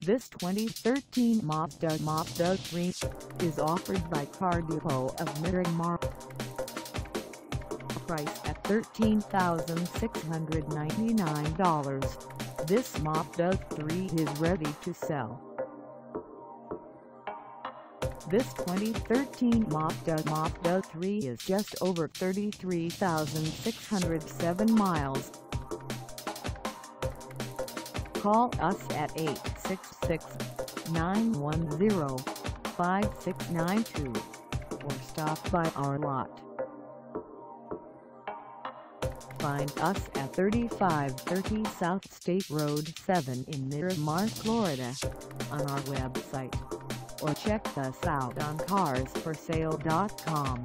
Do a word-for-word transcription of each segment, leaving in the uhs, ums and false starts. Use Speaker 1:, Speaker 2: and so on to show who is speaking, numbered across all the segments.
Speaker 1: This twenty thirteen Mazda Mazda three is offered by Car Depot of Miramar. Price at thirteen thousand six hundred ninety-nine dollars. This Mazda three is ready to sell. This twenty thirteen Mazda Mazda three is just over thirty-three thousand six hundred seven miles. Call us at eight six six, nine one zero, five six nine two or stop by our lot. Find us at thirty-five thirty South State Road seven in Miramar, Florida on our website, or check us out on cars for sale dot com.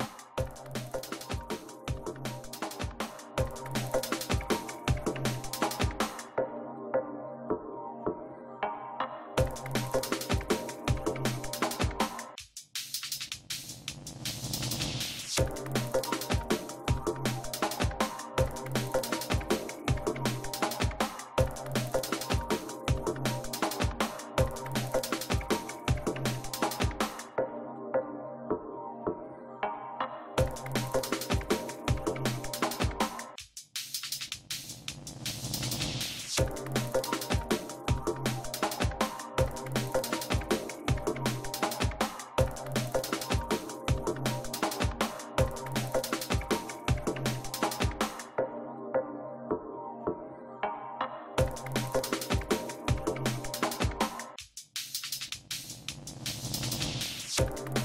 Speaker 2: You